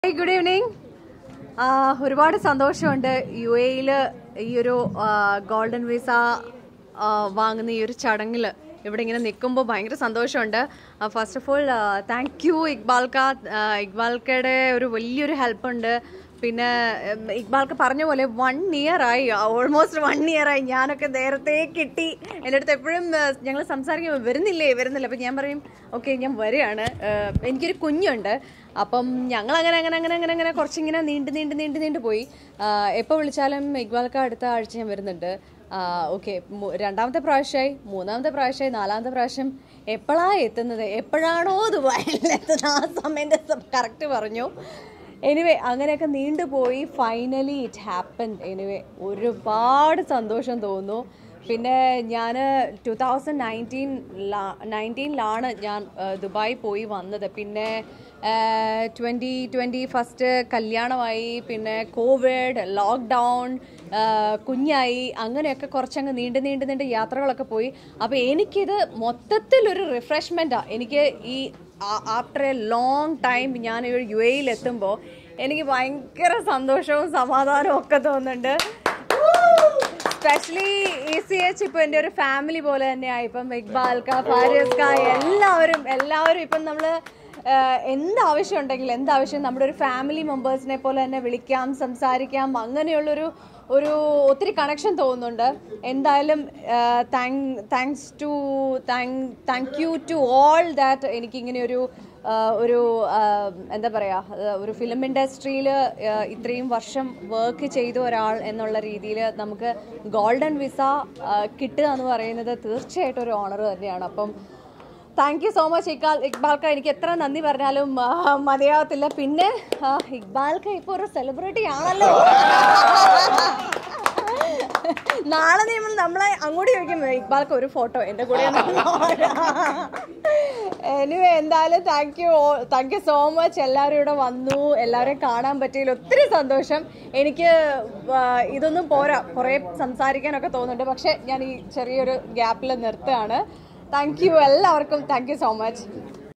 Hey, good evening. ഒരുപാട് സന്തോഷമുണ്ട് UAE-ൽ ഈ ഒരു ഗോൾഡൻ വിസ വാങ്ങുന്ന ഈ ഒരു ചടങ്ങിൽ ഇവിടെ ഇങ്ങനെ നിൽക്കുമ്പോൾ ഭയങ്കര സന്തോഷമുണ്ട്. First of all thank you ഇക്ബാൽക്കയുടെ ഒരു വലിയൊരു ഹെൽപ്പുണ്ട്. പിന്നെ ഇക്ബാൽക്ക് പറഞ്ഞ പോലെ 1 year ആയി, ഓൾമോസ്റ്റ് 1 year ആയി. ഞാനൊക്കെ നേരത്തെ കിട്ടി. എൻ്റെ അടുത്ത് എപ്പോഴും ഞങ്ങൾ സംസാരിക്കുമ്പോൾ വരുന്നില്ല. അപ്പം ഞാൻ പറയും ഓക്കെ ഞാൻ വരികയാണ്, എനിക്കൊരു കുഞ്ഞുണ്ട്. അപ്പം ഞങ്ങൾ അങ്ങനെ കുറച്ചിങ്ങനെ നീണ്ടു പോയി. എപ്പോൾ വിളിച്ചാലും ഇക്ബാൽക്ക അടുത്ത ആഴ്ച ഞാൻ വരുന്നുണ്ട്. ഓക്കെ, 2ാമത്തെ പ്രാവശ്യമായി, 3ാമത്തെ പ്രാവശ്യമായി, 4ാമത്തെ പ്രാവശ്യം. എപ്പോഴാണ് എത്തുന്നത്, എപ്പോഴാണോ ദുബായിലെത്തുന്നത് ആ സമയം കറക്റ്റ് പറഞ്ഞു. എനിവേ അങ്ങനെയൊക്കെ നീണ്ടുപോയി. Finally it happened. എനിവേ ഒരുപാട് സന്തോഷം തോന്നുന്നു. പിന്നെ ഞാൻ 2019-ലാണ് ഞാൻ ദുബായ് പോയി വന്നത്. പിന്നെ 2020 ഫസ്റ്റ് കല്യാണമായി, പിന്നെ കോവിഡ്, ലോക്ക്ഡൗൺ, കുഞ്ഞായി, അങ്ങനെയൊക്കെ കുറച്ചങ്ങ് നീണ്ട് യാത്രകളൊക്കെ പോയി. അപ്പോൾ എനിക്കിത് മൊത്തത്തിലൊരു റിഫ്രഷ്മെൻറ്റാണ്. എനിക്ക് ഈ ആഫ്റ്റർ എ ലോങ് ടൈം ഞാൻ UAE-ൽ എത്തുമ്പോൾ എനിക്ക് ഭയങ്കര സന്തോഷവും സമാധാനവും ഒക്കെ തോന്നുന്നുണ്ട്. സ്പെഷ്യലി ECH ഇപ്പോൾ എൻ്റെ ഒരു ഫാമിലി പോലെ തന്നെയായി. ഇപ്പം ഇക്ബാൽക്ക, ഫാരിസ്ക, എല്ലാവരും ഇപ്പം നമ്മൾ എന്താവശ്യം ഉണ്ടെങ്കിലും നമ്മുടെ ഒരു ഫാമിലി മെമ്പേഴ്സിനെ പോലെ തന്നെ വിളിക്കാം, സംസാരിക്കാം. അങ്ങനെയുള്ളൊരു ഒത്തിരി കണക്ഷൻ തോന്നുന്നുണ്ട്. എന്തായാലും thank you to all that എനിക്കിങ്ങനെ ഒരു എന്താ പറയുക, ഒരു ഫിലിം ഇൻഡസ്ട്രിയിൽ ഇത്രയും വർഷം വർക്ക് ചെയ്ത ഒരാൾ എന്നുള്ള രീതിയിൽ നമുക്ക് ഗോൾഡൻ വിസ കിട്ടുക എന്ന് പറയുന്നത് തീർച്ചയായിട്ടും ഒരു ഓണർ തന്നെയാണ്. അപ്പം താങ്ക് യു സോ മച്ച് ഇക്ബാൽക്ക. എനിക്ക് എത്ര നന്ദി പറഞ്ഞാലും മതിയാവത്തില്ല. പിന്നെ ഇക്ബാൽക്ക ഇപ്പോൾ ഒരു സെലിബ്രിറ്റി ആണല്ലോ. നാളെ നമ്മളെ അങ്ങോട്ട് ചോദിക്കും ഇക്ബാൽക്ക ഒരു ഫോട്ടോ എൻ്റെ കൂടെ. എനിവേ എന്തായാലും താങ്ക് യു സോ മച്ച്. എല്ലാവരും ഇവിടെ വന്നു, എല്ലാവരെയും കാണാൻ പറ്റിയതിൽ ഒത്തിരി സന്തോഷം. എനിക്ക് ഇതൊന്നും പോരാ, കുറേ സംസാരിക്കാനൊക്കെ തോന്നുന്നുണ്ട്. പക്ഷെ ഞാൻ ഈ ചെറിയൊരു ഗ്യാപ്പിൽ നിർത്തുകയാണ്. താങ്ക് യു എല്ലാവർക്കും. Thank you so much.